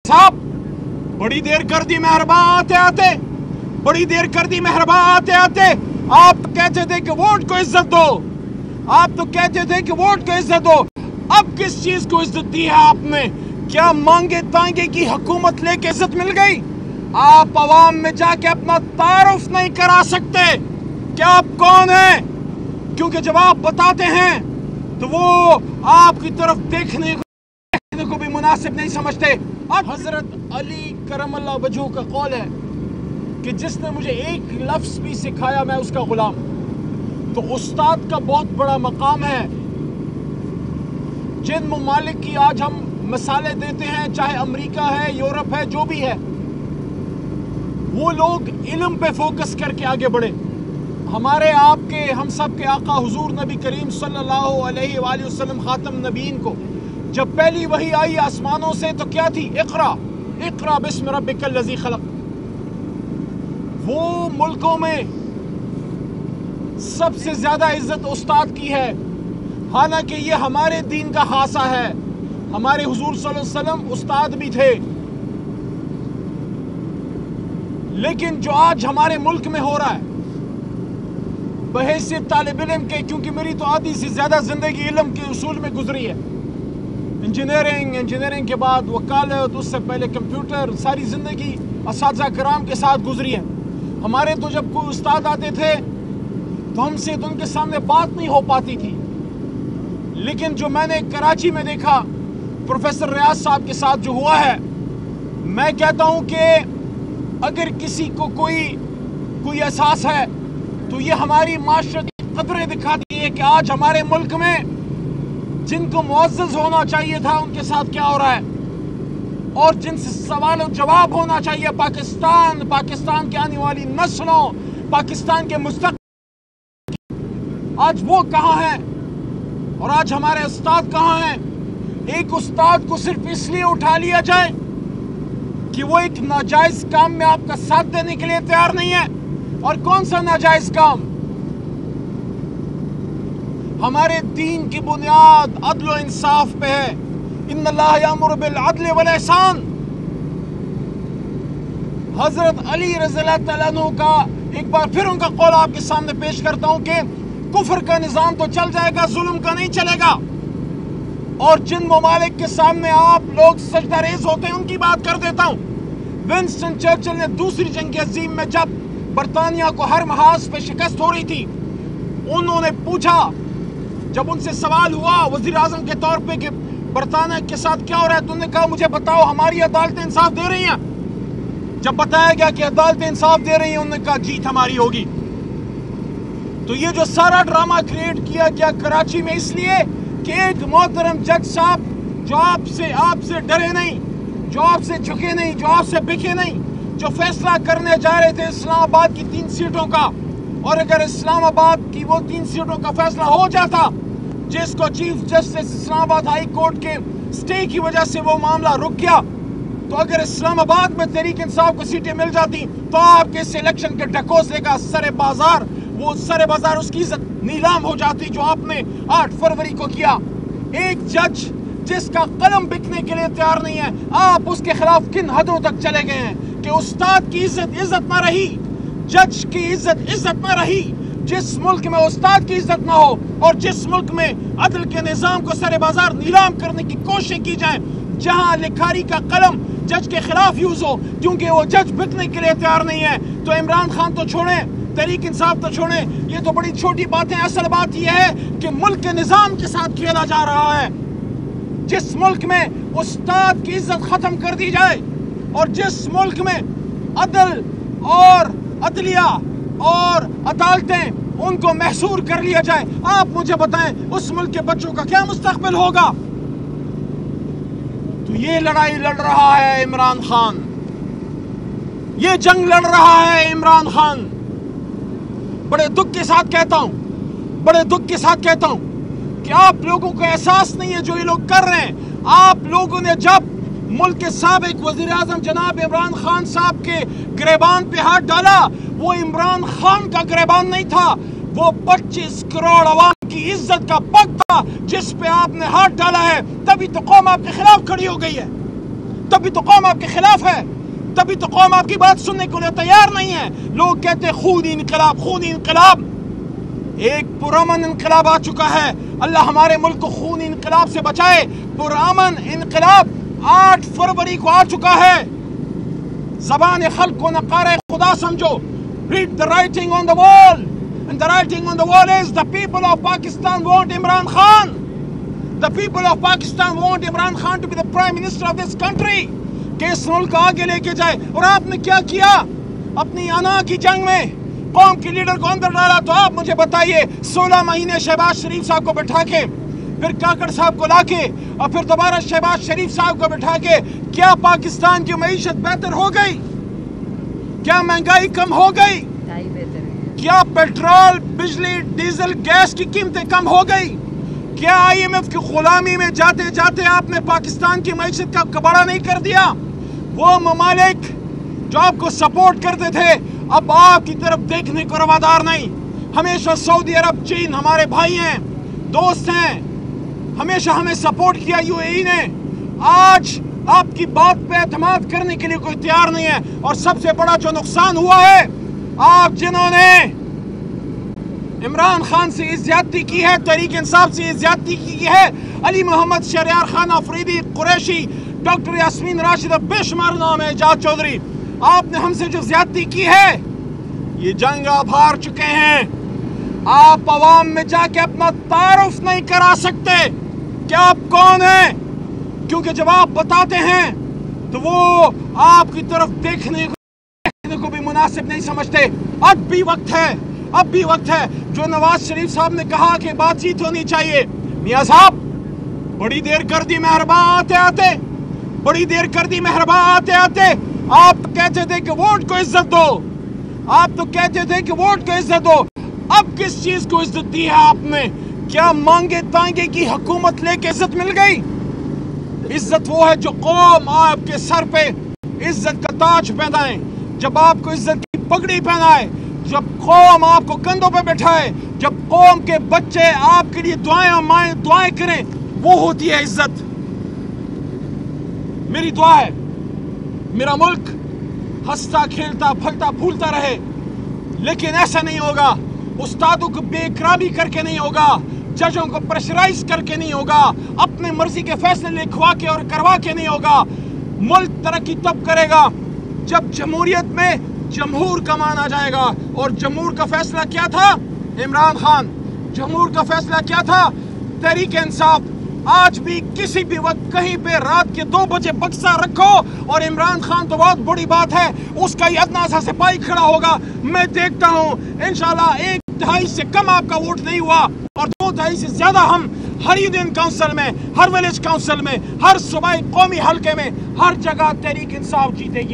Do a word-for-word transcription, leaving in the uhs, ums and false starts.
साहब बड़ी देर कर दी मेहरबान आते आते बड़ी देर कर दी मेहरबान आते आते आप तो कहते थे कि वोट को इज्जत दो, आप तो कहते थे कि वोट को इज्जत दो। अब किस चीज को इज्जत दी है आपने? क्या मांगे तांगे की हुकूमत लेके इज्जत मिल गई? आप अवाम में जाके अपना तारुफ नहीं करा सकते कि आप कौन हैं, क्योंकि जब आप बताते हैं तो वो आपकी तरफ देखने को, देखने को भी मुनासिब नहीं समझते। अब हजरत अली करमल्लाह वजहू का कौल है कि जिसने मुझे एक लफ्ज भी सिखाया मैं उसका गुलाम। तो उस्ताद का बहुत बड़ा मकाम है। जिन ममालिक की आज हम मिसालें देते हैं, चाहे अमेरिका है, यूरोप है, जो भी है, वो लोग इल्म पे फोकस करके आगे बढ़े। हमारे आपके हम सब के आका हुजूर नबी करीम सल्लल्लाहु अलैहि वसल्लम खातम नबीन को जब पहली वही आई आसमानों से तो क्या थी? इक़रा इक़रा बिस्म रब्बिकल लज़ी खलक़। वो मुल्कों में सबसे ज्यादा इज्जत उस्ताद की है, हालांकि ये हमारे दीन का खासा है। हमारे हुजूर सल्लल्लाहु अलैहि वसल्लम उस्ताद भी थे, लेकिन जो आज हमारे मुल्क में हो रहा है बहैसियत तालिब इल्म के, क्योंकि मेरी तो आधी से ज्यादा जिंदगी इल्म के उसूल में गुजरी है, इंजीनियरिंग इंजीनियरिंग के बाद वकालत, उससे पहले कंप्यूटर, सारी जिंदगी असातिज़ा किराम के साथ गुजरी है। हमारे तो जब कोई उस्ताद आते थे तो हमसे तो उनके सामने बात नहीं हो पाती थी, लेकिन जो मैंने कराची में देखा प्रोफेसर रियाज साहब के साथ जो हुआ है, मैं कहता हूं कि अगर किसी को कोई कोई एहसास है तो ये हमारी माशरती कदरें दिखाती है कि आज हमारे मुल्क में जिनको मुअज़्ज़ज़ होना चाहिए था उनके साथ क्या हो रहा है, और जिनसे सवाल और जवाब होना चाहिए पाकिस्तान पाकिस्तान की आने वाली नस्लों, पाकिस्तान के मुस्तक़बिल, आज वो कहाँ हैं और आज हमारे उस्ताद कहाँ हैं? एक उस्ताद को सिर्फ इसलिए उठा लिया जाए कि वो एक नाजायज काम में आपका साथ देने के लिए तैयार नहीं है। और कौन सा नाजायज काम? हमारे दीन की बुनियाद अदल और इंसाफ पे है। इन्नल्लाह यामुरु बिल अदल वल ihsan। हजरत अली रज़ियल्लाहु तआला अन्हु का एक बार फिर उनका कौल आपके सामने पेश करता हूं कि कुफ्र का निजाम तो चल जाएगा, जुल्म का नहीं चलेगा। और जिन ममालिक के सामने आप लोग सजदा रेज़ होते हैं उनकी बात कर देता हूं। विंस्टन चर्चिल ने दूसरी जंग अजीम में जब बरतानिया को हर महाज पे शिकस्त हो रही थी, उन्होंने पूछा, जब उनसे सवाल हुआ वजीर आजम के तौर पे कि बरतानिया के साथ क्या हो रहा है, तो उन्होंने कहा मुझे बताओ हमारी अदालतें इंसाफ दे रही हैं। जब बताया गया कि अदालतें इंसाफ दे रही हैं, उन्होंने कहा जीत हमारी होगी। तो ये जो सारा ड्रामा क्रिएट किया गया कराची में इसलिए कि एक मोहतरम जज साहब जो आपसे आपसे डरे नहीं, जो आपसे झुके नहीं, जो आपसे बिके नहीं, जो फैसला करने जा रहे थे इस्लामाबाद की तीन सीटों का, और अगर इस्लामाबाद की वो तीन सीटों का फैसला हो जाता, जिसको chief justice Islamabad high court के स्टे की वजह से वो मामला रुक गया, तो अगर इस्लामाबाद में तहरीक इंसाफ को सीटें मिल जाती तो आपके इस इलेक्शन के ढकोसले का सरे बाजार, वो सरे बाजार उसकी इज्जत नीलाम हो जाती जो आपने आठ फरवरी को किया। एक जज जिसका कलम बिकने के लिए तैयार नहीं है, आप उसके खिलाफ किन हदों तक चले गए हैं कि उस्ताद की इज्जत इज्जत ना रही, जज की इज्जत इज्जत ना रही। जिस मुल्क में उस्ताद की इज्जत ना हो और जिस मुल्क में अदल के निज़ाम को सरे बाजार नीलाम करने की कोशिश की जाए, जहां लिखारी का कलम जज के खिलाफ यूज हो क्योंकि वो जज बिकने के लिए तैयार नहीं है, तो इमरान खान तो छोड़ें, तहरीक इंसाफ तो छोड़ें, ये तो बड़ी छोटी बातें। असल बात यह है कि मुल्क के निज़ाम के साथ खेला जा रहा है। जिस मुल्क में उस्ताद की इज्जत खत्म कर दी जाए और जिस मुल्क में अदल और अदलिया और अदालतें उनको महसूर कर लिया जाए, आप मुझे बताएं उस मुल्क के बच्चों का क्या मुस्तकबिल होगा? तो ये लड़ाई लड़ रहा है इमरान खान, ये जंग लड़ रहा है इमरान खान। बड़े दुख के साथ कहता हूं, बड़े दुख के साथ कहता हूं कि आप लोगों को एहसास नहीं है जो ये लोग कर रहे हैं। आप लोगों ने जब मुल्क के साबिक वजीर आजम जनाब इमरान खान साहब के गिरेबान पे हाथ डाला, वो इमरान खान का गिरेबान नहीं था, वो पच्चीस करोड़ अवाम की इज्जत का पग था जिस पे आपने हाथ डाला है। तभी तो कौम आपके खिलाफ खड़ी हो गई है, تبھی تو قوم آپ کے خلاف ہے، تبھی تو قوم آپ کی بات سننے کو لیے تیار نہیں ہے۔ لوگ کہتے ہیں خونی انقلاب، خونی انقلاب۔ ایک پرامن انقلاب آ چکا ہے، اللہ ہمارے ملک کو خونی انقلاب سے بچائے۔ پرامن انقلاب آٹھ فروری کو آ چکا ہے۔ زبان خلق کو نقار خدا سمجھو۔ Read the writing on the wall. And the writing on the wall is the people of Pakistan want Imran Khan. The people of Pakistan want Imran Khan to be the Prime Minister of this country. کہ اس ملک کو آگے لے کے جائے۔ اور آپ نے کیا کیا؟ اپنی انا کی جنگ میں قوم کے لیڈر کو اندر ڈالا۔ تو آپ مجھے بتائیے، سولہ مہینے شہباز شریف صاحب کو بٹھا کے، پھر کاکڑ صاحب کو لا کے، اور پھر دوبارہ شہباز شریف صاحب کو بٹھا کے، کیا پاکستان کی معیشت بہتر ہو گئی؟ کیا مہنگائی کم ہو گئی؟ کیا پیٹرول، بجلی، ڈیزل، گیس کی قیمتیں کم ہو گئی؟ کیا آئی ایم ایف کی غلامی میں جاتے جاتے آپ نے پاکستان کی معیشت کا کباڑہ نہیں کر دیا؟ وہ ممالک جو آپ کو سپورٹ کرتے تھے اب آپ کی طرف دیکھنے کو روادار نہیں۔ ہمیشہ سعودی عرب، چین ہمارے بھائی ہیں، دوست ہیں، ہمیشہ ہمیں سپورٹ کیا یو اے ای نے، آج آپ کی بات پہ اعتماد کرنے کے لیے کوئی تیار نہیں ہے۔ اور سب سے بڑا جو نقصان ہوا ہے، آپ جنہوں نے عمران خان سے زیادتی کی ہے، تحریک انصاف سے زیادتی کی ہے، علی محمد شہریار خان آفریدی، قریشی، ڈاکٹر یاسمین راشدہ، بے شمار نام ہے، اعجاز چودھری، آپ نے ہم سے جو زیادتی کی ہے، یہ جنگ آپ ہار چکے ہیں۔ آپ عوام میں جا کے اپنا تعارف نہیں کرا سکتے کہ آپ کون ہیں، کیونکہ جب آپ بتاتے ہیں تو وہ آپ کی طرف دیکھنے کو دیکھنے کو بھی مناسب نہیں سمجھتے۔ اب بھی وقت ہے، اب بھی وقت ہے۔ جو نواز شریف صاحب نے کہا کہ بات چیت ہونی چاہیے، میاں صاحب بڑی دیر کر دی مہرباں آتے آتے، بڑی دیر کر دی مہرباں آتے آتے۔ آپ تو کہتے تھے کہ ووٹ کو عزت دو، آپ تو کہتے تھے کہ ووٹ کو عزت دو، اب کس چیز کو عزت دی ہے آپ نے؟ کیا مانگے تانگے کی حکومت لے کے عزت مل گئی؟ عزت وہ ہے جو قوم آپ کے سر پہ عزت کا تاج پہنائے، جب آپ کو عزت کی پگڑی پہنائے، جب قوم آپ کو کندھوں پہ بٹھائے، جب قوم کے بچے آپ کے لیے دعائیں مائیں دعائیں کریں، وہ ہوتی ہے عزت۔ میری دعا ہے میرا ملک ہنستا کھیلتا پھلتا پھولتا رہے، لیکن ایسا نہیں ہوگا، استادوں کو بے اکرامی کر کے نہیں ہوگا، ججوں کو پریشرائز کر کے نہیں ہوگا، اپنے مرضی کے فیصلے لکھوا کے اور کروا کے نہیں ہوگا۔ ملک ترقی تب کرے گا جب جمہوریت میں جمہور کا مان آ جائے گا۔ اور جمہور کا فیصلہ کیا تھا؟ عمران خان۔ جمہور کا فیصلہ کیا تھا؟ تحریک انصاف۔ آج بھی کسی بھی وقت کہیں پہ رات کے دو بجے بکسا رکھو اور عمران خان تو بہت بڑی بات ہے، اس کا یہ ادنا سا سپاہی کھڑا ہوگا۔ میں دیکھتا ہوں انشاءاللہ ایک دہائی سے کم آپ کا ووٹ نہیں ہوا، اور دو دہائی سے زیادہ ہم ہر یونین کاؤنسل میں، ہر ویلیج کاؤنسل میں، ہر صوبائی قومی حلقے میں، ہر جگہ تحریک انصاف جیتے گی۔